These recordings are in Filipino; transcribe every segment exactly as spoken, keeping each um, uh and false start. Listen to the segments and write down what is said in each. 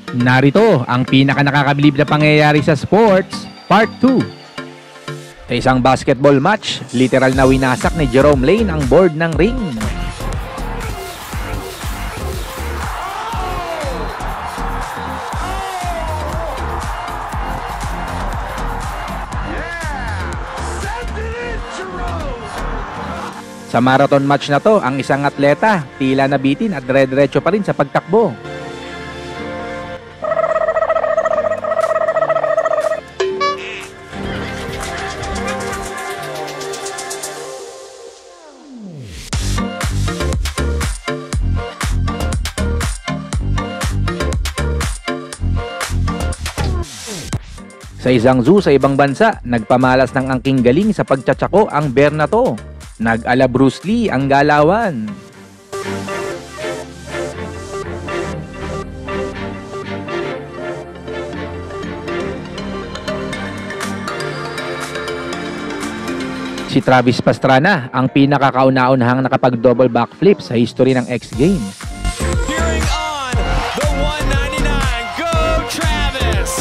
Narito ang pinaka nakakabilib na pangyayari sa sports, Part two. Sa isang basketball match, literal na winasak ni Jerome Lane ang board ng ring. Sa marathon match na to, ang isang atleta tila nabitin at dire-diretso pa rin sa pagtakbo. Sa isang zoo sa ibang bansa, nagpamalas ng angking galing sa pagtsatsako ang bear na to. Nag-ala Bruce Lee ang galawan. Si Travis Pastrana ang pinakakauna-unahang nakapag-double backflip sa history ng X Games. Cheering on the one ninety-nine, go Travis!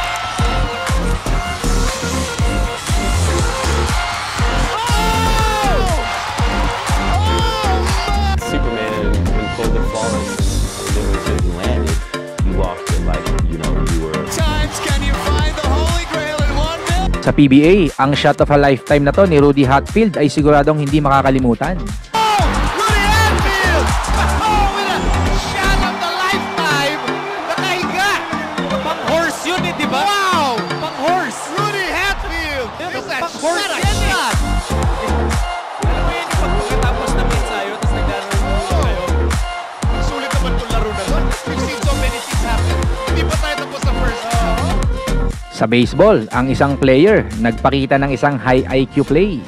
Superman, when Cold and Flawless and then landed, you walked it like, you know, you were... Times can you find the Holy Grail in one minute? Sa P B A, ang shot of a lifetime na to ni Rudy Hatfield ay siguradong hindi makakalimutan. Oh! Rudy Hatfield! Oh, with a shot of the lifetime! Nakahiga! Pang horse yun eh, di ba? Wow! Pang horse! Rudy Hatfield! Pang horse yan eh! Alam mo yun, pag pagkatapos ng ensayo, tapos naglalaro mo kayo. Sulit naman itong laro na doon. We've seen so many things happen. Hindi pa tayo tapos sa first half. Sa baseball, ang isang player nagpakita ng isang high I Q play.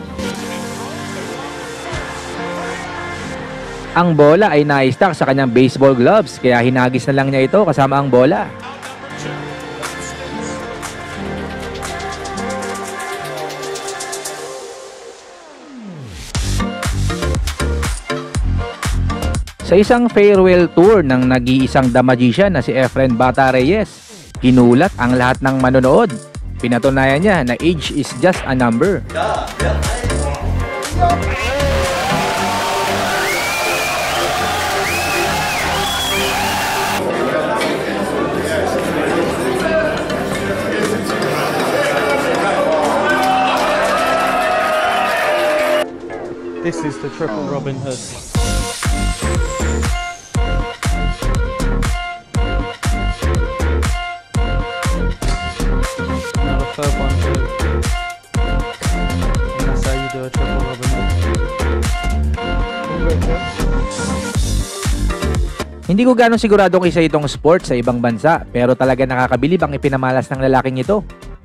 Ang bola ay na-stuck sa kanyang baseball gloves kaya hinagis na lang niya ito kasama ang bola. Sa isang farewell tour ng nag-iisang The Magician na si Efren Bata Reyes, kinulat ang lahat ng manonood. Pinatunayan niya na age is just a number. This is the triple Robin Hood. Now the third one too. And that's how you do a triple Robin Hood. Hindi ko gano'ng sigurado kaysa itong sport sa ibang bansa, pero talaga nakakabilib ang ipinamalas ng lalaking ito.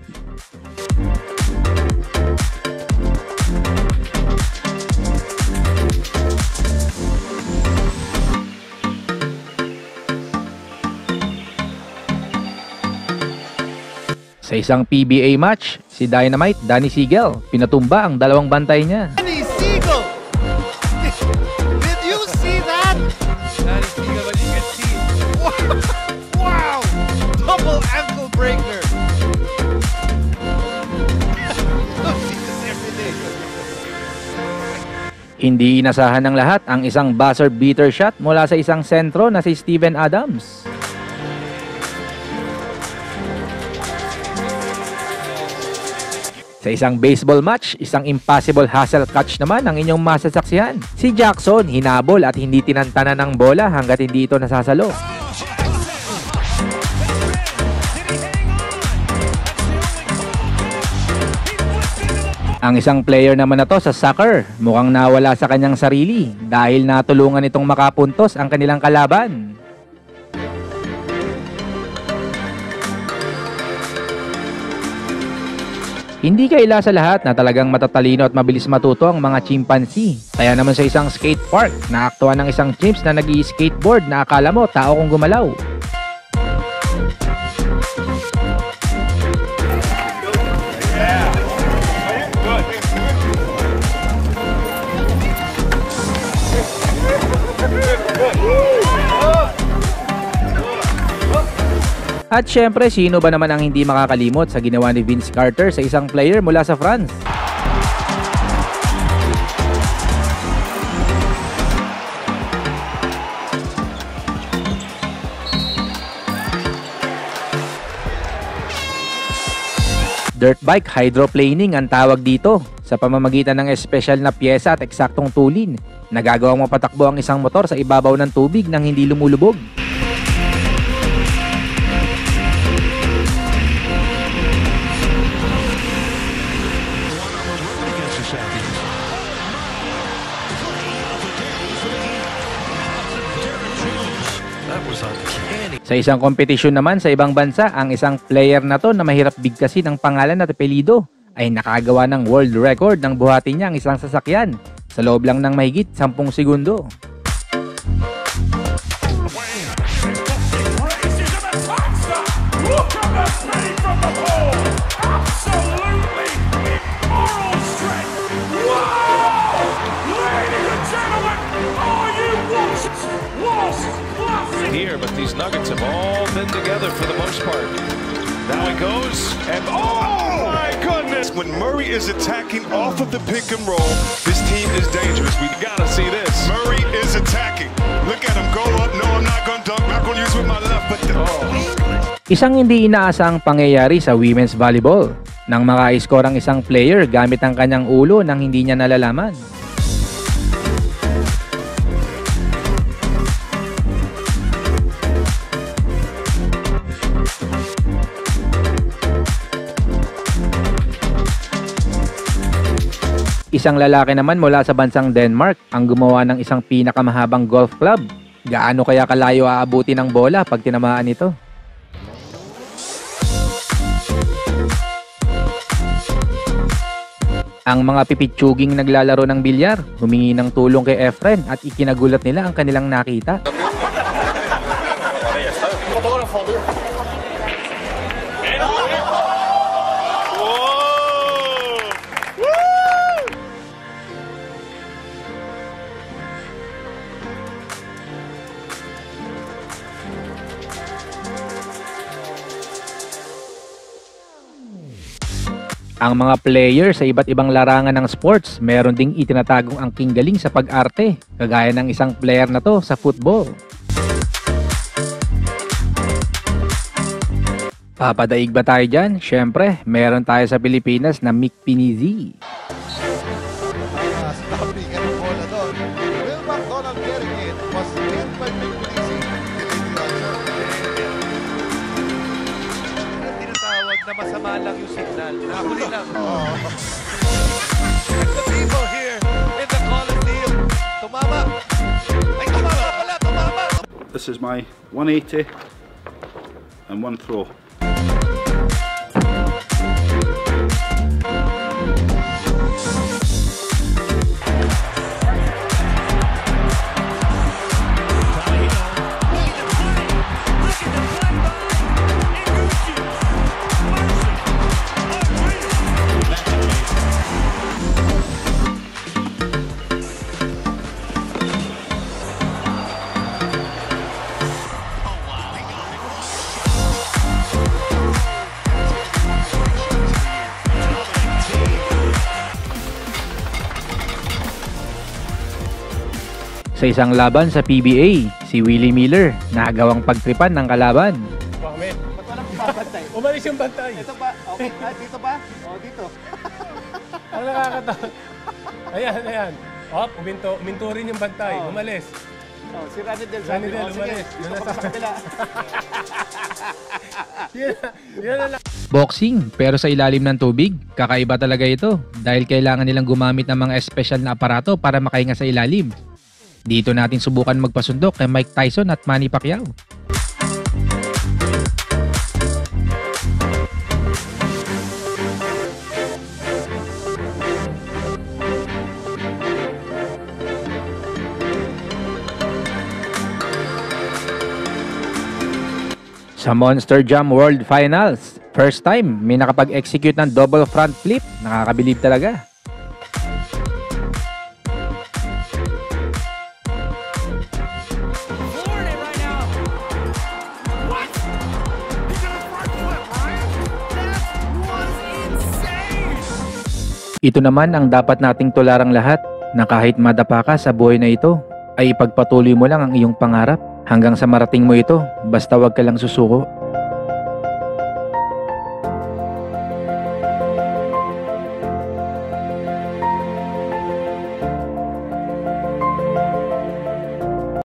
Sa isang P B A match, si Dynamite Danny Siegel pinatumba ang dalawang bantay niya. Danny Siegel! Did you see that? Danny Siegel, but you can see. Wow! Double ankle breaker. I see this every day. Hindi inasahan ng lahat ang isang buzzer beater shot mula sa isang sentro na si Steven Adams. Sa isang baseball match, isang impossible hustle catch naman ang inyong masasaksihan. Si Jackson hinabol at hindi tinantanan ng bola hanggat hindi ito nasasalo. Ang isang player naman na to sa soccer, mukhang nawala sa kanyang sarili dahil natulungan itong makapuntos ang kanilang kalaban. Hindi kaila sa lahat na talagang matatalino at mabilis matuto ang mga chimpanzee. Kaya naman sa isang skate park, naaktuhan ng isang chimps na nag-i-skateboard na akala mo tao kung gumalaw. At syempre, sino ba naman ang hindi makakalimot sa ginawa ni Vince Carter sa isang player mula sa France? Dirt bike hydroplaning ang tawag dito sa pamamagitan ng espesyal na pyesa at eksaktong tulin. Nagagawang mapatakbo ang isang motor sa ibabaw ng tubig nang hindi lumulubog. Sa isang kompetisyon naman sa ibang bansa, ang isang player na to na mahirap bigkasin ang pangalan at apelido ay nakagawa ng world record ng buhati niya ang isang sasakyan sa loob lang ng mahigit sampung segundo. Here, but these Nuggets have all been together for the most part. Now he goes, and oh my goodness! When Murray is attacking off of the pick and roll, this team is dangerous. We Gotta see this. Murray is attacking. Look at him go up. No, I'm not gonna dunk. Not gonna use with my left, but the Oh. Isang hindi inaasang pangyayari sa women's volleyball nang maka-score ang isang player gamit ang kanyang ulo nang hindi niya nalalaman. Isang lalaki naman mula sa bansang Denmark ang gumawa ng isang pinakamahabang golf club. Gaano kaya kalayo aabuti ng bola pag tinamaan ito? Ang mga pipitsuging naglalaro ng bilyar, humingi ng tulong kay Efren at ikinagulat nila ang kanilang nakita. Ang mga player sa iba't ibang larangan ng sports, meron ding itinatagong angking galing sa pag-arte, kagaya ng isang player na to sa football. Papadaig ba tayo dyan? Syempre, meron tayo sa Pilipinas na Mick Pinizi. Stopping ang bola doon. Will McDonald getting it. Was hit by Mick Pinizi. Tinatawag na masama lang yung signal. Nakahuli lang. The people here in the Coliseum. Tumama. Ay, tumama pala. Tumama. This is my one eighty and one throw. Sa isang laban sa P B A, si Willie Miller nagawang pagtripan ng kalaban. Mohamed, ba't walang babantay? Umalis yung bantay. Ito pa. Okay. Ah, dito pa? O, dito. Ang nakakatawa. Ayan, ayan. Oh, uminto, uminto rin yung bantay. Oh. Umalis. Oh, si Randy Del Randy sabi, Del, oh, sige, umalis. dito Yun ka na pa sa- sa kabila. Yan, yan na lang. Boxing, pero sa ilalim ng tubig, kakaiba talaga ito dahil kailangan nilang gumamit ng mga espesyal na aparato para makahinga sa ilalim. Dito natin subukan magpasundok kay Mike Tyson at Manny Pacquiao. Sa Monster Jam World Finals, first time may nakapag-execute ng double front flip. Nakakabilib talaga. Florida right now. What? He's gonna Ito naman ang dapat nating tularang lahat, na kahit madapa ka sa buhay na ito, ay ipagpatuloy mo lang ang iyong pangarap hanggang sa marating mo ito, basta wag ka lang susuko.